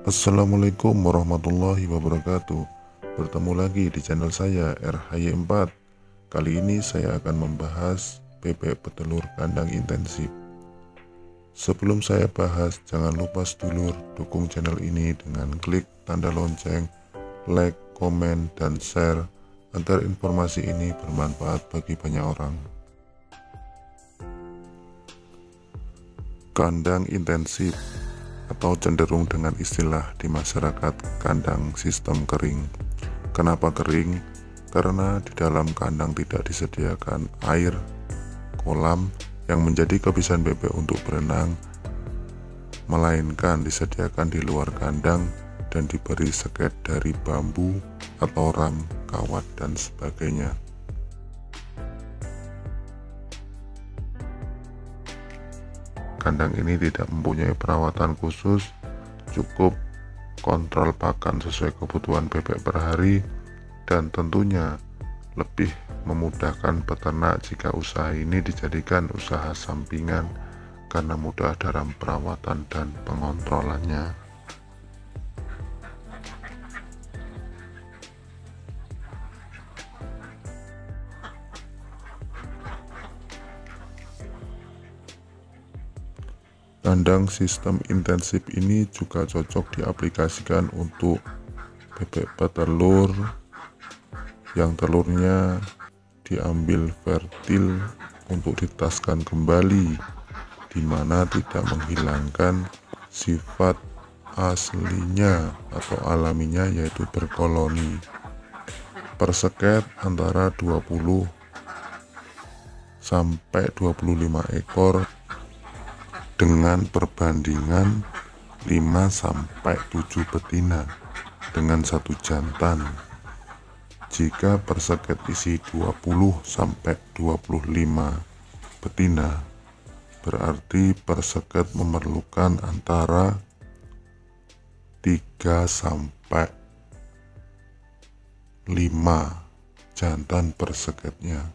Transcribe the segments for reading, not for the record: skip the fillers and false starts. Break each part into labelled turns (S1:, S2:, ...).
S1: Assalamualaikum warahmatullahi wabarakatuh. Bertemu lagi di channel saya RH4. Kali ini saya akan membahas bebek petelur kandang intensif. Sebelum saya bahas, jangan lupa sedulur dukung channel ini dengan klik tanda lonceng, like, komen, dan share agar informasi ini bermanfaat bagi banyak orang. Kandang intensif atau cenderung dengan istilah di masyarakat kandang sistem kering. Kenapa kering? Karena di dalam kandang tidak disediakan air, kolam yang menjadi kebiasaan bebek untuk berenang, melainkan disediakan di luar kandang dan diberi seket dari bambu atau ram, kawat, dan sebagainya. Kandang ini tidak mempunyai perawatan khusus, cukup kontrol pakan sesuai kebutuhan bebek per hari, dan tentunya lebih memudahkan peternak jika usaha ini dijadikan usaha sampingan karena mudah dalam perawatan dan pengontrolannya. Kandang sistem intensif ini juga cocok diaplikasikan untuk bebek petelur yang telurnya diambil fertil untuk ditetaskan kembali, di mana tidak menghilangkan sifat aslinya atau alaminya, yaitu berkoloni. Per seket antara 20 sampai 25 ekor dengan perbandingan 5 sampai 7 betina dengan satu jantan. Jika per seket isi 20 sampai 25 betina, berarti per seket memerlukan antara 3 sampai 5 jantan per seketnya.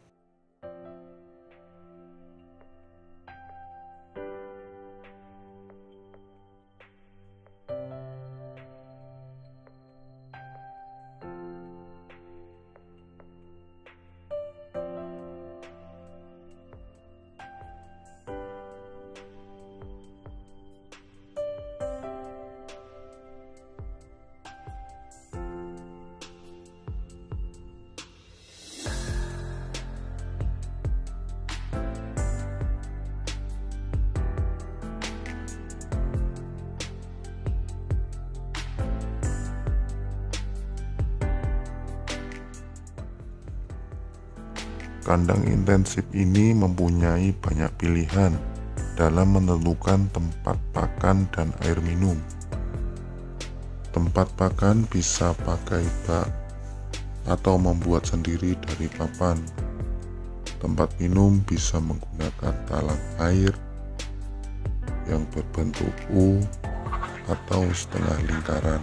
S1: Kandang intensif ini mempunyai banyak pilihan dalam menentukan tempat pakan dan air minum. Tempat pakan bisa pakai bak atau membuat sendiri dari papan. Tempat minum bisa menggunakan talang air yang berbentuk U atau setengah lingkaran.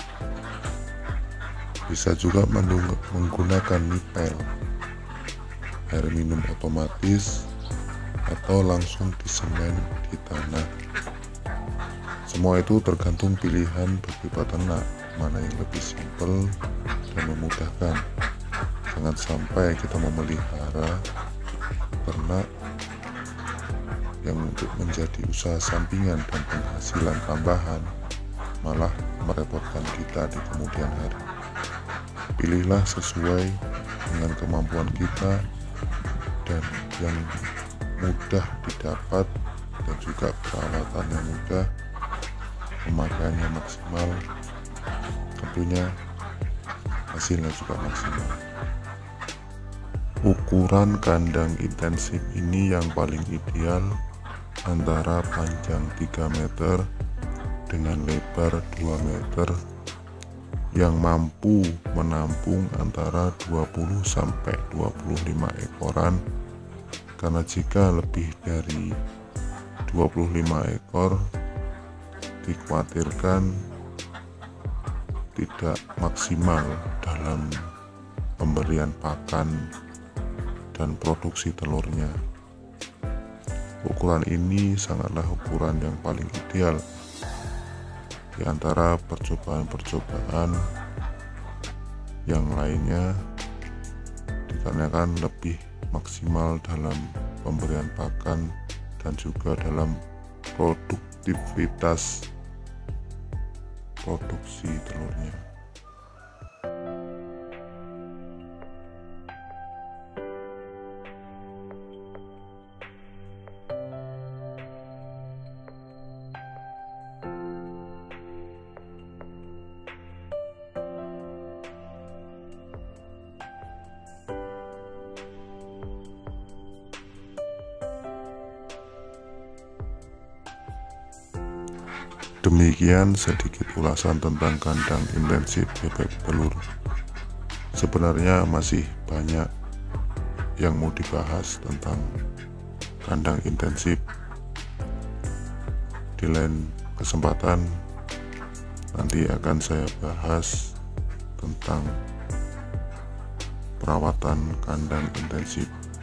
S1: Bisa juga menggunakan nipel, air minum otomatis, atau langsung disemen di tanah. Semua itu tergantung pilihan bagi peternak mana yang lebih simpel dan memudahkan. Jangan sampai kita memelihara ternak yang untuk menjadi usaha sampingan dan penghasilan tambahan malah merepotkan kita di kemudian hari. Pilihlah sesuai dengan kemampuan kita dan yang mudah didapat, dan juga perawatannya mudah, pemakaiannya maksimal, tentunya hasilnya juga maksimal. Ukuran kandang intensif ini yang paling ideal antara panjang 3 meter dengan lebar 2 meter, yang mampu menampung antara 20 sampai 25 ekoran, karena jika lebih dari 25 ekor dikhawatirkan tidak maksimal dalam pemberian pakan dan produksi telurnya. Ukuran ini sangatlah ukuran yang paling ideal Di antara percobaan-percobaan yang lainnya dikarenakan lebih maksimal dalam pemberian pakan dan juga dalam produktivitas produksi telurnya. Demikian sedikit ulasan tentang kandang intensif bebek telur. Sebenarnya masih banyak yang mau dibahas tentang kandang intensif. Di lain kesempatan nanti akan saya bahas tentang perawatan kandang intensif.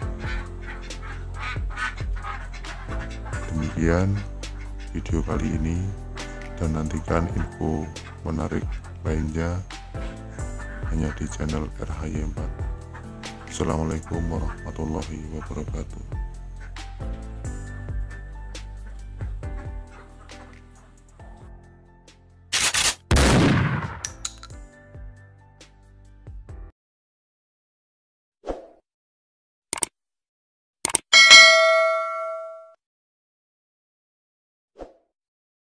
S1: Demikian video kali ini, dan nantikan info menarik lainnya hanya di channel RHY4. Assalamualaikum warahmatullahi wabarakatuh.